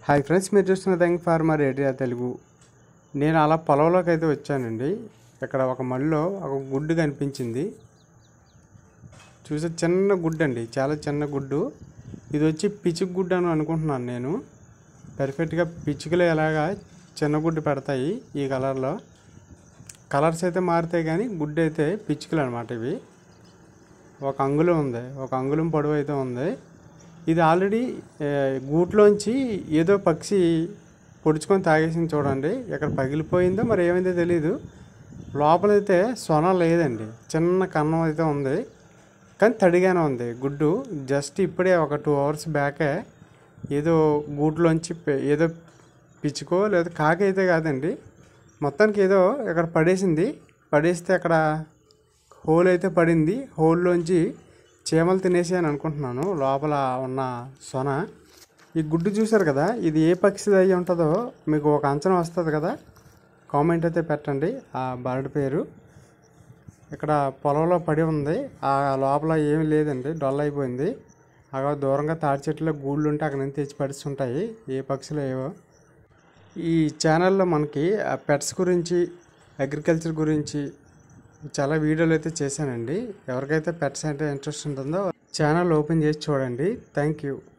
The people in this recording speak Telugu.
హాయ్ ఫ్రెండ్స్, మీరు చూస్తున్న థింక్ ఫార్మర్ ఏరియా తెలుగు. నేను అలా పొలంలోకి అయితే వచ్చానండి. ఇక్కడ ఒక మళ్ళీ ఒక గుడ్డు కనిపించింది. చూసే చిన్న గుడ్డు అండి, చాలా చిన్న గుడ్డు. ఇది వచ్చి పిచ్చుక గుడ్డు అని అనుకుంటున్నాను నేను. పర్ఫెక్ట్గా పిచ్చుకలు ఎలాగా చిన్న గుడ్డు పెడతాయి ఈ కలర్లో. కలర్స్ అయితే మారుతాయి కానీ గుడ్డు అయితే పిచ్చుకలు అనమాట. ఇవి ఒక అంగుళం ఉంది, ఒక అంగుళం పొడవు అయితే ఉంది. ఇది ఆల్రెడీ గూట్లోంచి ఏదో పక్షి పొడుచుకొని తాగేసింది చూడండి. ఎక్కడ పగిలిపోయిందో మరి ఏమైందో తెలీదు. లోపలైతే సొన లేదండి, చిన్న కన్నం అయితే ఉంది కానీ తడిగానే ఉంది గుడ్డు. జస్ట్ ఇప్పుడే ఒక 2 అవర్స్ బ్యాకే ఏదో గూట్లోంచి ఏదో పిచ్చుకో లేదా కాకి అయితే కాదండి, మొత్తానికి ఏదో ఇక్కడ పడేస్తే అక్కడ హోల్ అయితే పడింది. హోల్లోంచి చీమలు తినేసి అని అనుకుంటున్నాను లోపల ఉన్న సొన. ఈ గుడ్డు చూసారు కదా, ఇది ఏ పక్షిది అయ్యి ఉంటుందో మీకు ఒక అంచనా వస్తుంది కదా, కామెంట్ అయితే పెట్టండి ఆ బర్డ్ పేరు. ఇక్కడ పొలంలో పడి ఉంది, ఆ లోపల ఏమీ లేదండి, డొల్ అయిపోయింది. అక్కడ దూరంగా తాడి చెట్టులో గూళ్ళు ఉంటే అక్కడ నుంచి తెచ్చి పడిస్తుంటాయి ఏ పక్షులు ఏవో. ఈ ఛానల్లో మనకి పెట్స్ గురించి, అగ్రికల్చర్ గురించి చాలా వీడియోలు అయితే చేశానండి. ఎవరికైతే పెట్స్ అంటే ఇంట్రెస్ట్ ఉంటుందో ఛానల్ ఓపెన్ చేసి చూడండి. Thank you.